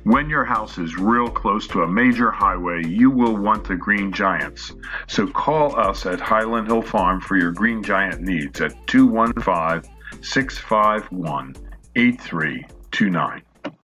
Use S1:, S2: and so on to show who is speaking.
S1: When your house is real close to a major highway, you will want the Green Giants. So call us at Highland Hill Farm for your Green Giant needs at 215-651-8329.